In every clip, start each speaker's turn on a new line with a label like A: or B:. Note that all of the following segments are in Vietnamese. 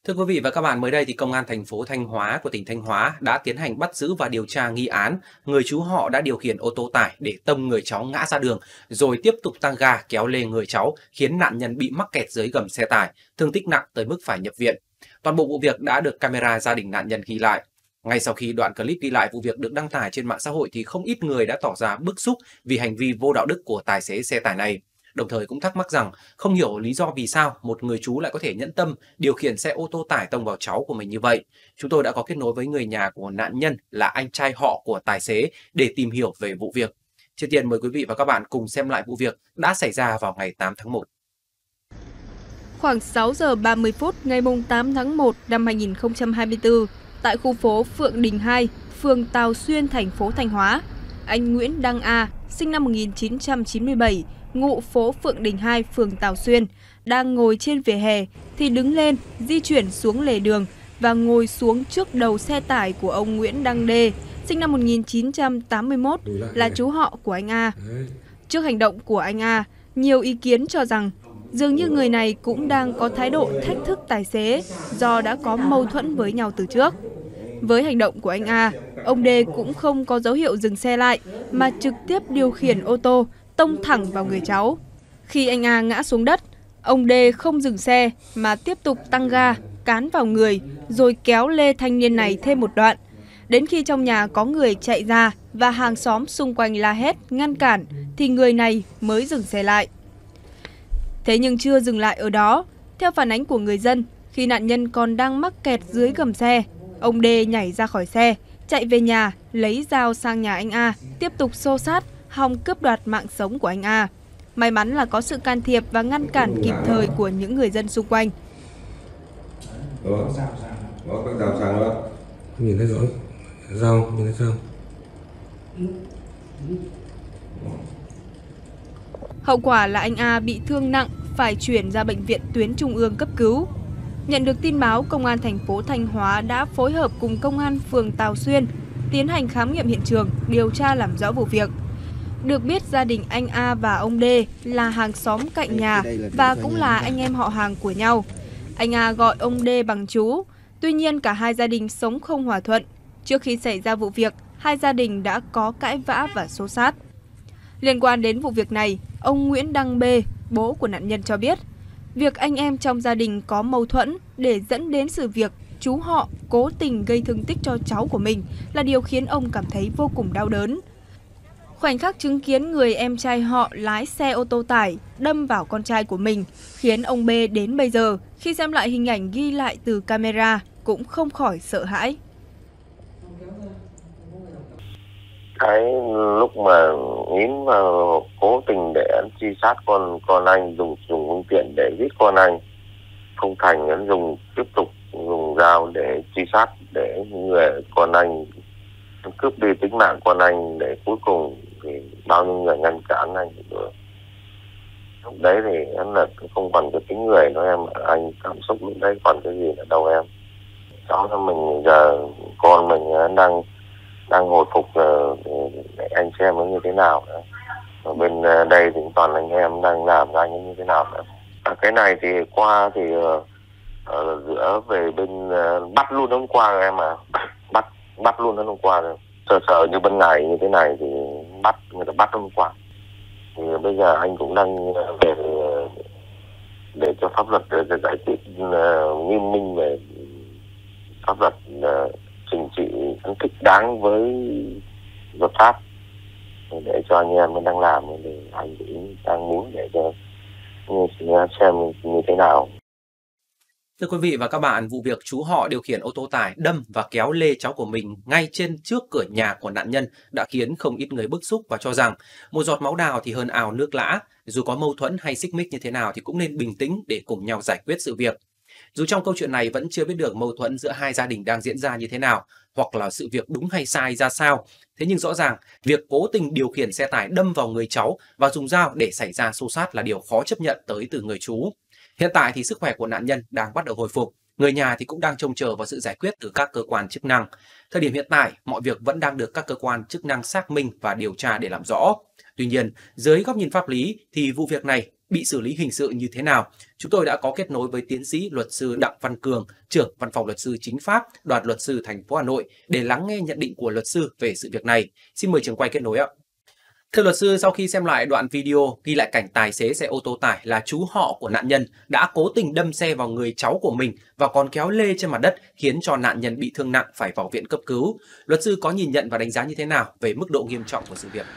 A: Thưa quý vị và các bạn, mới đây thì Công an thành phố Thanh Hóa của tỉnh Thanh Hóa đã tiến hành bắt giữ và điều tra nghi án người chú họ đã điều khiển ô tô tải để tông người cháu ngã ra đường, rồi tiếp tục tăng ga kéo lê người cháu khiến nạn nhân bị mắc kẹt dưới gầm xe tải, thương tích nặng tới mức phải nhập viện. Toàn bộ vụ việc đã được camera gia đình nạn nhân ghi lại. Ngay sau khi đoạn clip ghi lại vụ việc được đăng tải trên mạng xã hội thì không ít người đã tỏ ra bức xúc vì hành vi vô đạo đức của tài xế xe tải này. Đồng thời cũng thắc mắc rằng không hiểu lý do vì sao một người chú lại có thể nhẫn tâm điều khiển xe ô tô tải tông vào cháu của mình như vậy. Chúng tôi đã có kết nối với người nhà của nạn nhân là anh trai họ của tài xế để tìm hiểu về vụ việc. Trước tiên mời quý vị và các bạn cùng xem lại vụ việc đã xảy ra vào ngày 8 tháng 1.
B: Khoảng 6 giờ 30 phút ngày 8 tháng 1 năm 2024, tại khu phố Phượng Đình 2, phường Tàu Xuyên, thành phố Thanh Hóa, anh Nguyễn Đăng A, sinh năm 1997, ngụ phố Phượng Đình 2, phường Tàu Xuyên, đang ngồi trên vỉa hè thì đứng lên, di chuyển xuống lề đường và ngồi xuống trước đầu xe tải của ông Nguyễn Đăng D, sinh năm 1981, là chú họ của anh A. Trước hành động của anh A, nhiều ý kiến cho rằng dường như người này cũng đang có thái độ thách thức tài xế do đã có mâu thuẫn với nhau từ trước. Với hành động của anh A, ông D cũng không có dấu hiệu dừng xe lại mà trực tiếp điều khiển ô tô tông thẳng vào người cháu. Khi anh A ngã xuống đất, ông D không dừng xe mà tiếp tục tăng ga, cán vào người rồi kéo lê thanh niên này thêm một đoạn. Đến khi trong nhà có người chạy ra và hàng xóm xung quanh la hét, ngăn cản thì người này mới dừng xe lại. Thế nhưng chưa dừng lại ở đó, theo phản ánh của người dân, khi nạn nhân còn đang mắc kẹt dưới gầm xe, ông D nhảy ra khỏi xe, chạy về nhà, lấy dao sang nhà anh A, tiếp tục xô xát, hòng cướp đoạt mạng sống của anh A. May mắn là có sự can thiệp và ngăn cản kịp thời của những người dân xung quanh.
C: Có các dao sang đó. Nhìn thấy rõ. Dao, nhìn thấy sao?
B: Hậu quả là anh A bị thương nặng, phải chuyển ra bệnh viện tuyến trung ương cấp cứu. Nhận được tin báo, Công an thành phố Thanh Hóa đã phối hợp cùng Công an phường Tàu Xuyên tiến hành khám nghiệm hiện trường, điều tra làm rõ vụ việc. Được biết, gia đình anh A và ông D là hàng xóm cạnh nhà và cũng là anh em họ hàng của nhau. Anh A gọi ông D bằng chú, tuy nhiên cả hai gia đình sống không hòa thuận. Trước khi xảy ra vụ việc, hai gia đình đã có cãi vã và xô xát. Liên quan đến vụ việc này, ông Nguyễn Đăng B, bố của nạn nhân cho biết, việc anh em trong gia đình có mâu thuẫn để dẫn đến sự việc chú họ cố tình gây thương tích cho cháu của mình là điều khiến ông cảm thấy vô cùng đau đớn. Khoảnh khắc chứng kiến người em trai họ lái xe ô tô tải đâm vào con trai của mình khiến ông B đến bây giờ khi xem lại hình ảnh ghi lại từ camera cũng không khỏi sợ hãi.
D: Cái lúc mà Yến mà cố tình để anh truy sát con anh, dùng phương tiện để giết con anh, không thành, anh tiếp tục dùng dao để truy sát để người con anh cướp đi tính mạng con anh, để cuối cùng thì bao nhiêu người ngăn cản anh rồi. Lúc đấy thì em là không còn cái tính người nữa em, anh cảm xúc lúc đấy còn cái gì nữa đâu em. Cháu cho mình giờ con mình đang hồi phục để anh xem nó như thế nào nữa. Ở bên đây thì toàn anh em đang làm ra như thế nào nữa. Cái này thì qua thì giữa về bên bắt luôn hôm qua em à, bắt luôn hôm qua rồi. Sợ như bên này như thế này thì người ta bắt hôm qua. Thì bây giờ anh cũng đang về để cho pháp luật để giải quyết nghiêm minh về pháp luật, trừng trị thích đáng với luật pháp để cho anh em đang làm, thì anh cũng đang muốn để cho xem như thế nào.
A: Thưa quý vị và các bạn, vụ việc chú họ điều khiển ô tô tải đâm và kéo lê cháu của mình ngay trên trước cửa nhà của nạn nhân đã khiến không ít người bức xúc và cho rằng một giọt máu đào thì hơn ào nước lã. Dù có mâu thuẫn hay xích mích như thế nào thì cũng nên bình tĩnh để cùng nhau giải quyết sự việc. Dù trong câu chuyện này vẫn chưa biết được mâu thuẫn giữa hai gia đình đang diễn ra như thế nào, hoặc là sự việc đúng hay sai ra sao, thế nhưng rõ ràng việc cố tình điều khiển xe tải đâm vào người cháu và dùng dao để xảy ra xô xát là điều khó chấp nhận tới từ người chú. Hiện tại thì sức khỏe của nạn nhân đang bắt đầu hồi phục, người nhà thì cũng đang trông chờ vào sự giải quyết từ các cơ quan chức năng. Thời điểm hiện tại, mọi việc vẫn đang được các cơ quan chức năng xác minh và điều tra để làm rõ. Tuy nhiên, dưới góc nhìn pháp lý thì vụ việc này bị xử lý hình sự như thế nào? Chúng tôi đã có kết nối với tiến sĩ luật sư Đặng Văn Cường, trưởng Văn phòng Luật sư Chính pháp, Đoàn Luật sư thành phố Hà Nội để lắng nghe nhận định của luật sư về sự việc này. Xin mời trường quay kết nối ạ. Thưa luật sư, sau khi xem lại đoạn video ghi lại cảnh tài xế xe ô tô tải là chú họ của nạn nhân đã cố tình đâm xe vào người cháu của mình và còn kéo lê trên mặt đất khiến cho nạn nhân bị thương nặng phải vào viện cấp cứu, luật sư có nhìn nhận và đánh giá như thế nào về mức độ nghiêm trọng của sự việc?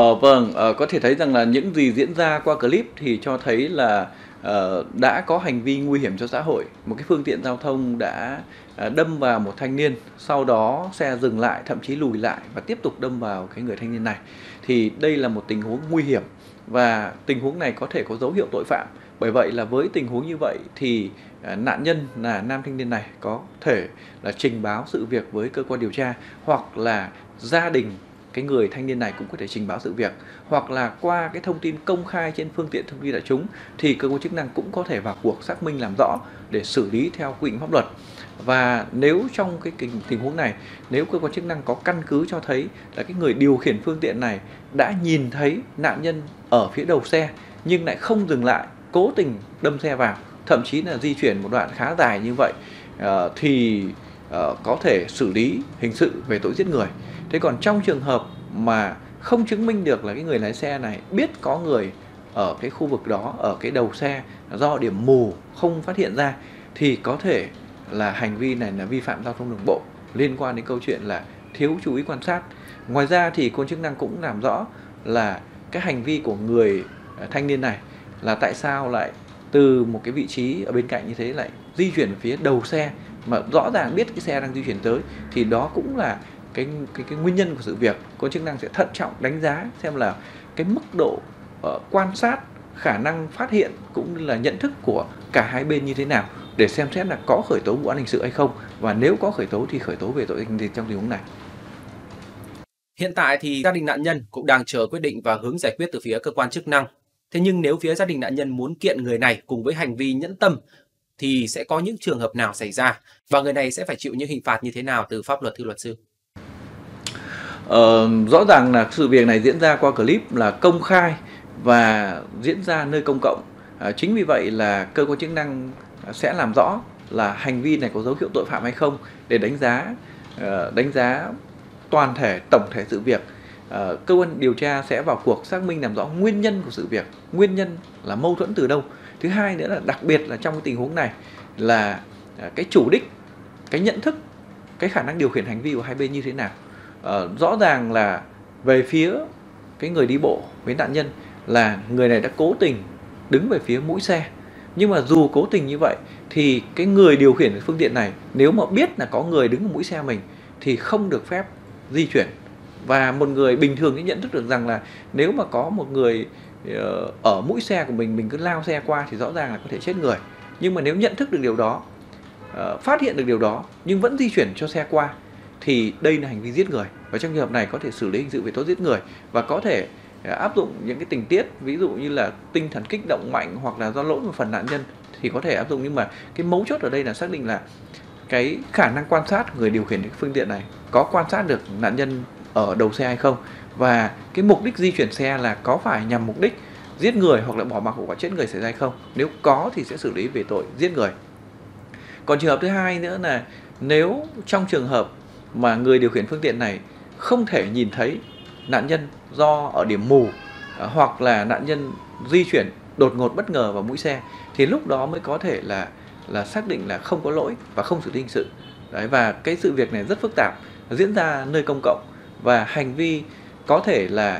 E: Có thể thấy rằng là những gì diễn ra qua clip thì cho thấy là đã có hành vi nguy hiểm cho xã hội. Một cái phương tiện giao thông đã đâm vào một thanh niên, sau đó xe dừng lại, thậm chí lùi lại và tiếp tục đâm vào cái người thanh niên này. Thì đây là một tình huống nguy hiểm và tình huống này có thể có dấu hiệu tội phạm. Bởi vậy là với tình huống như vậy thì nạn nhân là nam thanh niên này có thể là trình báo sự việc với cơ quan điều tra, hoặc là gia đình cái người thanh niên này cũng có thể trình báo sự việc, hoặc là qua cái thông tin công khai trên phương tiện thông tin đại chúng thì cơ quan chức năng cũng có thể vào cuộc xác minh làm rõ để xử lý theo quy định pháp luật. Và nếu trong cái tình huống này, nếu cơ quan chức năng có căn cứ cho thấy là cái người điều khiển phương tiện này đã nhìn thấy nạn nhân ở phía đầu xe nhưng lại không dừng lại, cố tình đâm xe vào, thậm chí là di chuyển một đoạn khá dài như vậy, thì có thể xử lý hình sự về tội giết người. Thế còn trong trường hợp mà không chứng minh được là cái người lái xe này biết có người ở cái khu vực đó, ở cái đầu xe, do điểm mù không phát hiện ra, thì có thể là hành vi này là vi phạm giao thông đường bộ liên quan đến câu chuyện là thiếu chú ý quan sát. Ngoài ra thì cơ quan chức năng cũng làm rõ là cái hành vi của người thanh niên này là tại sao lại từ một cái vị trí ở bên cạnh như thế lại di chuyển phía đầu xe mà rõ ràng biết cái xe đang di chuyển tới, thì đó cũng là cái nguyên nhân của sự việc. Cơ quan chức năng sẽ thận trọng đánh giá xem là cái mức độ quan sát, khả năng phát hiện cũng như là nhận thức của cả hai bên như thế nào để xem xét là có khởi tố vụ án hình sự hay không, và nếu có khởi tố thì khởi tố về tội danh gì trong tình huống này.
A: Hiện tại thì gia đình nạn nhân cũng đang chờ quyết định và hướng giải quyết từ phía cơ quan chức năng. Thế nhưng nếu phía gia đình nạn nhân muốn kiện người này cùng với hành vi nhẫn tâm thì sẽ có những trường hợp nào xảy ra và người này sẽ phải chịu những hình phạt như thế nào từ pháp luật, thưa luật sư?
E: Rõ ràng là sự việc này diễn ra qua clip là công khai và diễn ra nơi công cộng. Chính vì vậy là cơ quan chức năng sẽ làm rõ là hành vi này có dấu hiệu tội phạm hay không để đánh giá toàn thể, tổng thể sự việc. Cơ quan điều tra sẽ vào cuộc xác minh làm rõ nguyên nhân của sự việc, nguyên nhân là mâu thuẫn từ đâu. Thứ hai nữa là đặc biệt là trong cái tình huống này là cái chủ đích, cái nhận thức, cái khả năng điều khiển hành vi của hai bên như thế nào. Rõ ràng là về phía cái người đi bộ với nạn nhân là người này đã cố tình đứng về phía mũi xe. Nhưng mà dù cố tình như vậy thì cái người điều khiển phương tiện này nếu mà biết là có người đứng ở mũi xe mình thì không được phép di chuyển. Và một người bình thường thì nhận thức được rằng là nếu mà có một người ở mũi xe của mình cứ lao xe qua thì rõ ràng là có thể chết người. Nhưng mà nếu nhận thức được điều đó, phát hiện được điều đó nhưng vẫn di chuyển cho xe qua thì đây là hành vi giết người. Và trong trường hợp này có thể xử lý hình sự về tội giết người và có thể áp dụng những cái tình tiết ví dụ như là tinh thần kích động mạnh hoặc là do lỗi một phần nạn nhân thì có thể áp dụng. Nhưng mà cái mấu chốt ở đây là xác định là cái khả năng quan sát người điều khiển cái phương tiện này có quan sát được nạn nhân ở đầu xe hay không, và cái mục đích di chuyển xe là có phải nhằm mục đích giết người hoặc là bỏ mặc hậu quả chết người xảy ra hay không. Nếu có thì sẽ xử lý về tội giết người. Còn trường hợp thứ hai nữa là nếu trong trường hợp mà người điều khiển phương tiện này không thể nhìn thấy nạn nhân do ở điểm mù hoặc là nạn nhân di chuyển đột ngột bất ngờ vào mũi xe thì lúc đó mới có thể là xác định là không có lỗi và không xử lý hình sự. Đấy, và cái sự việc này rất phức tạp, diễn ra nơi công cộng và hành vi có thể là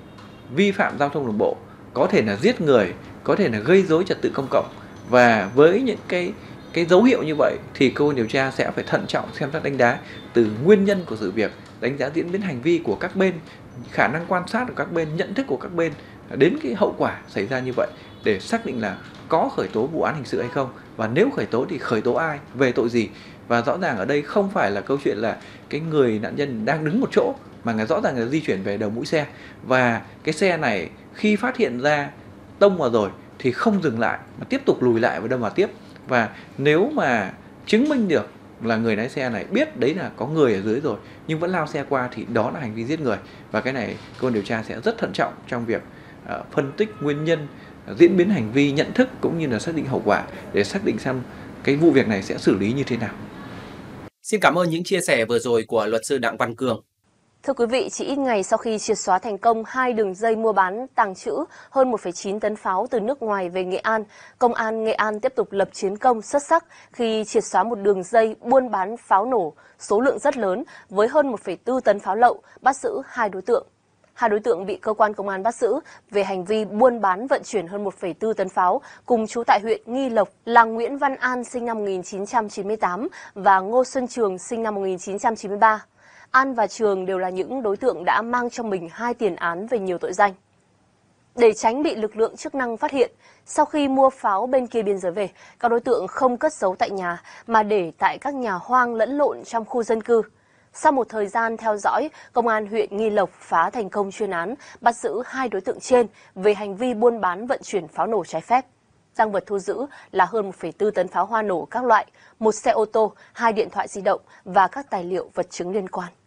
E: vi phạm giao thông đường bộ, có thể là giết người, có thể là gây rối trật tự công cộng. Và với những cái dấu hiệu như vậy thì cơ quan điều tra sẽ phải thận trọng xem xét đánh giá từ nguyên nhân của sự việc, đánh giá diễn biến hành vi của các bên, khả năng quan sát của các bên, nhận thức của các bên đến cái hậu quả xảy ra như vậy để xác định là có khởi tố vụ án hình sự hay không, và nếu khởi tố thì khởi tố ai, về tội gì. Và rõ ràng ở đây không phải là câu chuyện là cái người nạn nhân đang đứng một chỗ mà rõ ràng là di chuyển về đầu mũi xe, và cái xe này khi phát hiện ra tông vào rồi thì không dừng lại mà tiếp tục lùi lại và đâm vào tiếp. Và nếu mà chứng minh được là người lái xe này biết đấy là có người ở dưới rồi nhưng vẫn lao xe qua thì đó là hành vi giết người. Và cái này cơ quan điều tra sẽ rất thận trọng trong việc phân tích nguyên nhân, diễn biến hành vi, nhận thức cũng như là xác định hậu quả để xác định xem cái vụ việc này sẽ xử lý như thế nào.
A: Xin cảm ơn những chia sẻ vừa rồi của luật sư Đặng Văn Cường.
F: Thưa quý vị, chỉ ít ngày sau khi triệt xóa thành công 2 đường dây mua bán, tàng trữ hơn 1,9 tấn pháo từ nước ngoài về Nghệ An, Công an Nghệ An tiếp tục lập chiến công xuất sắc khi triệt xóa một đường dây buôn bán pháo nổ số lượng rất lớn với hơn 1,4 tấn pháo lậu, bắt giữ 2 đối tượng. 2 đối tượng bị cơ quan công an bắt giữ về hành vi buôn bán vận chuyển hơn 1,4 tấn pháo, cùng trú tại huyện Nghi Lộc là Nguyễn Văn An sinh năm 1998 và Ngô Xuân Trường sinh năm 1993. An và Trường đều là những đối tượng đã mang trong mình 2 tiền án về nhiều tội danh. Để tránh bị lực lượng chức năng phát hiện, sau khi mua pháo bên kia biên giới về, các đối tượng không cất giấu tại nhà mà để tại các nhà hoang lẫn lộn trong khu dân cư. Sau một thời gian theo dõi, Công an huyện Nghi Lộc phá thành công chuyên án, bắt giữ 2 đối tượng trên về hành vi buôn bán vận chuyển pháo nổ trái phép. Tang vật thu giữ là hơn 1,4 tấn pháo hoa nổ các loại, 1 xe ô tô, 2 điện thoại di động và các tài liệu vật chứng liên quan.